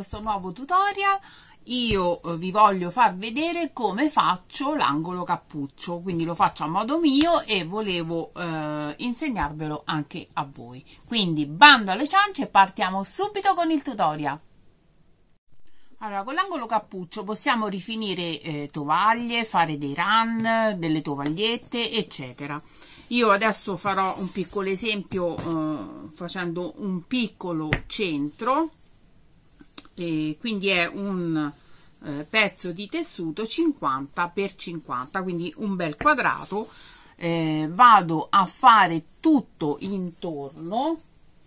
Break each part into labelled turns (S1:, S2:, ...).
S1: questo nuovo tutorial io vi voglio far vedere come faccio l'angolo cappuccio, quindi lo faccio a modo mio e volevo insegnarvelo anche a voi. Quindi bando alle ciance e partiamo subito con il tutorial. Allora, con l'angolo cappuccio possiamo rifinire tovaglie, fare dei run, delle tovagliette, eccetera. Io adesso farò un piccolo esempio facendo un piccolo centro, e quindi è un pezzo di tessuto 50 x 50, quindi un bel quadrato. Vado a fare tutto intorno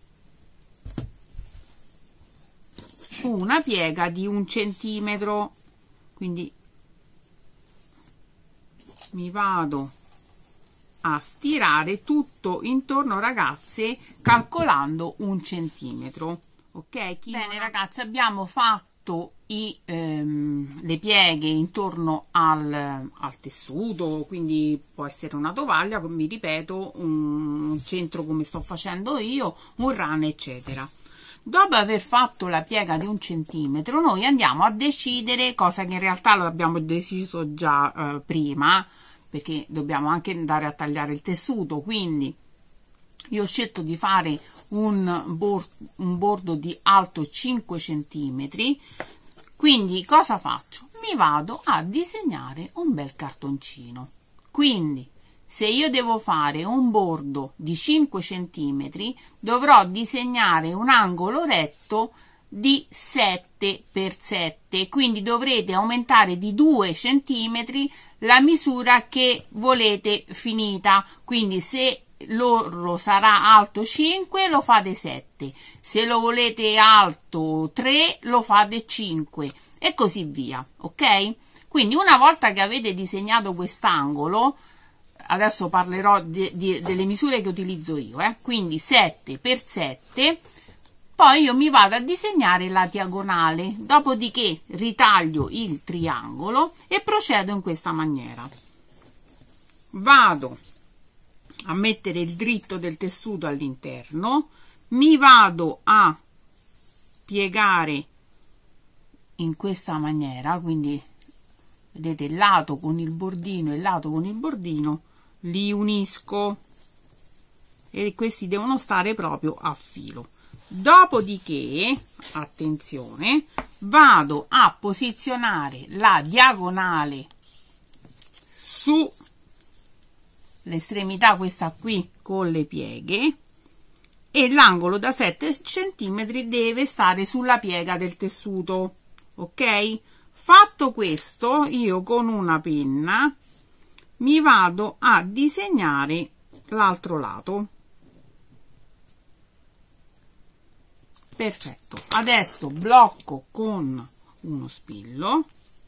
S1: una piega di 1 centimetro, quindi mi vado a stirare tutto intorno, ragazze, calcolando 1 centimetro. Ok, bene ragazzi, abbiamo fatto le pieghe intorno al tessuto, quindi può essere una tovaglia, mi ripeto, un centro come sto facendo io, un run, eccetera. Dopo aver fatto la piega di 1 centimetro, noi andiamo a decidere, cosa che in realtà lo abbiamo deciso già prima, perché dobbiamo anche andare a tagliare il tessuto. Quindi io ho scelto di fare un bordo di alto 5 centimetri. Quindi cosa faccio? Mi vado a disegnare un bel cartoncino. Quindi se io devo fare un bordo di 5 centimetri, dovrò disegnare un angolo retto di 7 x 7, quindi dovrete aumentare di 2 centimetri la misura che volete finita. Quindi se l'orlo sarà alto 5, lo fate 7, se lo volete alto 3, lo fate 5 e così via. Ok? Quindi una volta che avete disegnato quest'angolo, adesso parlerò delle misure che utilizzo io, quindi 7 x 7, poi io mi vado a disegnare la diagonale, dopodiché ritaglio il triangolo e procedo in questa maniera. Vado a mettere il dritto del tessuto all'interno, mi vado a piegare in questa maniera, quindi vedete il lato con il bordino e il lato con il bordino li unisco e questi devono stare proprio a filo. Dopodiché, attenzione, vado a posizionare la diagonale su l'estremità, questa qui con le pieghe, e l'angolo da 7 centimetri deve stare sulla piega del tessuto. Ok? Fatto questo, io con una penna mi vado a disegnare l'altro lato. Perfetto, adesso blocco con uno spillo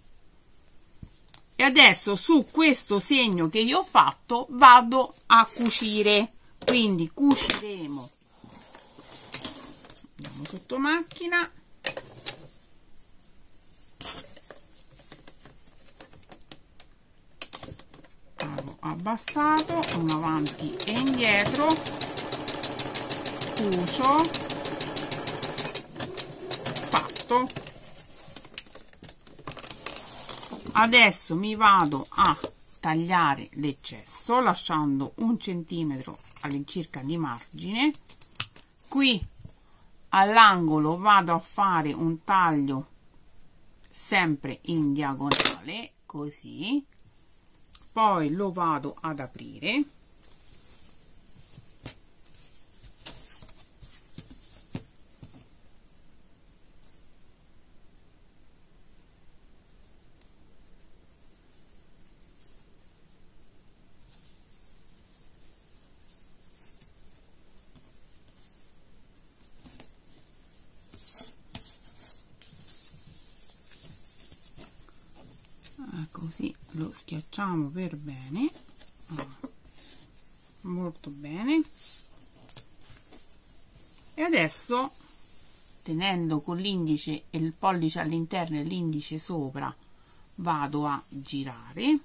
S1: e adesso su questo segno che io ho fatto vado a cucire. Quindi cuciremo, andiamo sotto macchina, abbassato, un avanti e indietro, cucio, fatto. Adesso mi vado a tagliare l'eccesso lasciando 1 centimetro all'incirca di margine. Qui all'angolo vado a fare un taglio sempre in diagonale, così, poi lo vado ad aprire, così lo schiacciamo per bene, molto bene. E adesso, tenendo con l'indice e il pollice all'interno e l'indice sopra, vado a girare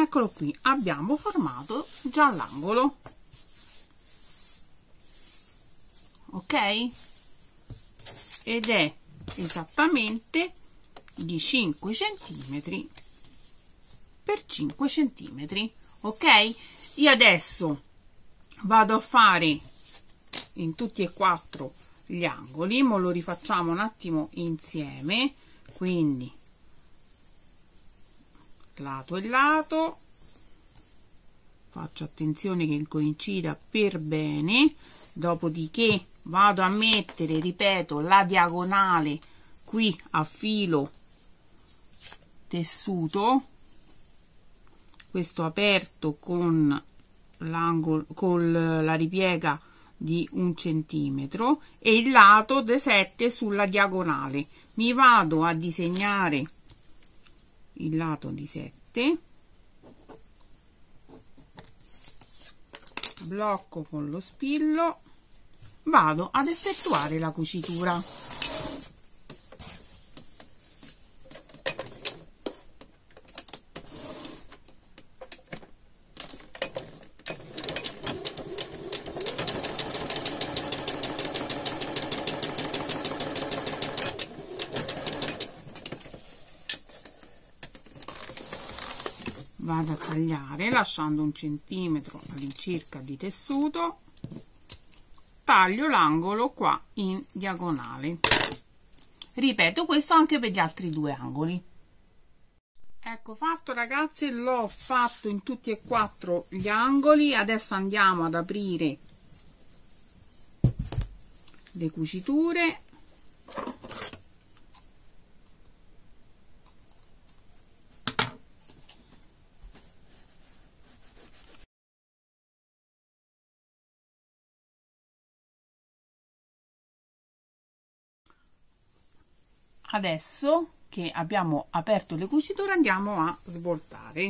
S1: Eccolo qui, abbiamo formato già l'angolo, ok, ed è esattamente di 5 centimetri per 5 centimetri, ok. Io adesso vado a fare in tutti e quattro gli angoli, ma lo rifacciamo un attimo insieme, quindi lato e lato, faccio attenzione che coincida per bene, dopodiché vado a mettere, ripeto, la diagonale qui a filo tessuto, questo aperto con l'angolo, con la ripiega di 1 centimetro, e il lato dei 7 sulla diagonale. Mi vado a disegnare il lato di 7, blocco con lo spillo, vado ad effettuare la cucitura. Vado a tagliare lasciando 1 centimetro all'incirca di tessuto, taglio l'angolo qua in diagonale, ripeto questo anche per gli altri due angoli. Ecco fatto ragazzi, l'ho fatto in tutti e quattro gli angoli. Adesso andiamo ad aprire le cuciture. Adesso che abbiamo aperto le cuciture andiamo a svoltare.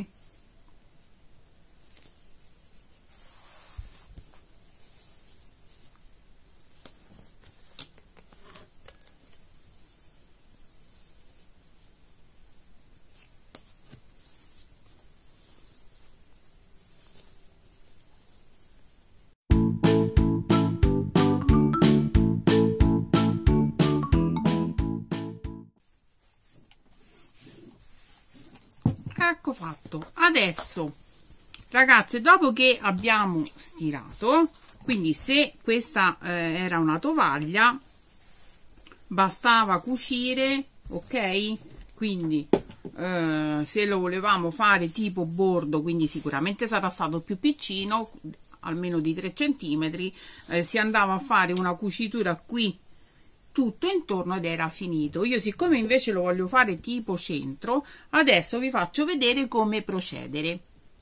S1: Ecco fatto. Adesso ragazzi, dopo che abbiamo stirato, quindi se questa era una tovaglia bastava cucire, ok, quindi se lo volevamo fare tipo bordo, quindi sicuramente sarà stato più piccino, almeno di 3 centimetri, si andava a fare una cucitura qui tutto intorno ed era finito. Io siccome invece lo voglio fare tipo centro, adesso vi faccio vedere come procedere.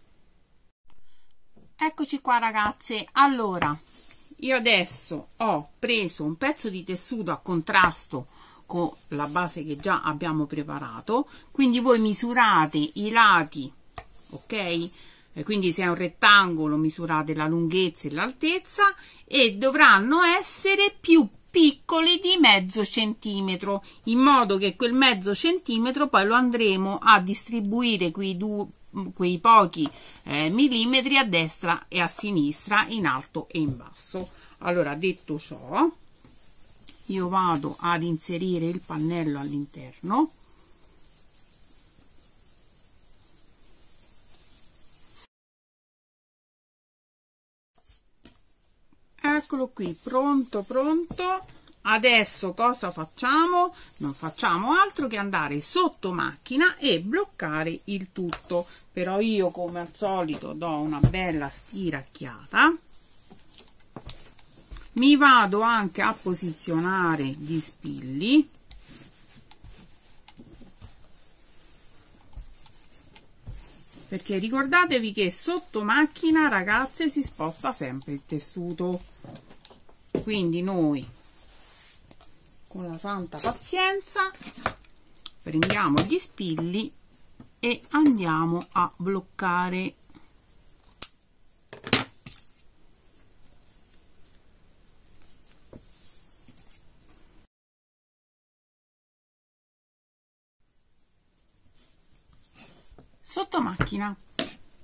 S1: Eccoci qua ragazze. Allora io adesso ho preso un pezzo di tessuto a contrasto con la base che già abbiamo preparato, quindi voi misurate i lati, ok, quindi se è un rettangolo misurate la lunghezza e l'altezza, e dovranno essere più piccoli di mezzo centimetro, in modo che quel mezzo centimetro poi lo andremo a distribuire quei pochi millimetri a destra e a sinistra, in alto e in basso. Allora, detto ciò, io vado ad inserire il pannello all'interno. Eccolo qui, pronto. Adesso cosa facciamo? Non facciamo altro che andare sotto macchina e bloccare il tutto. Però io, come al solito, do una bella stiracchiata. Mi vado anche a posizionare gli spilli. Perché ricordatevi che sotto macchina, ragazze, si sposta sempre il tessuto. Quindi noi, con la santa pazienza, prendiamo gli spilli e andiamo a bloccare. Sotto macchina.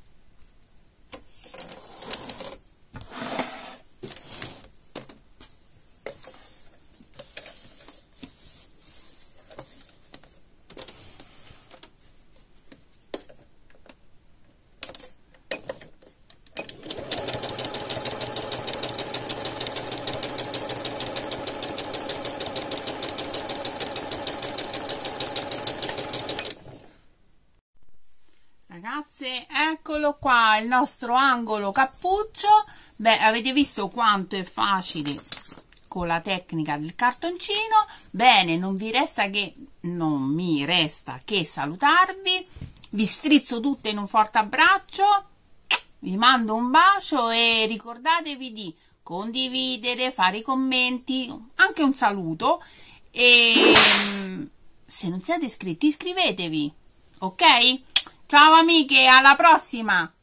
S1: eccolo qua il nostro angolo cappuccio. Beh, avete visto quanto è facile con la tecnica del cartoncino. Bene, non mi resta che salutarvi, vi strizzo tutte in un forte abbraccio, vi mando un bacio e ricordatevi di condividere, fare i commenti, anche un saluto, e se non siete iscritti iscrivetevi, ok? Ciao amiche, alla prossima!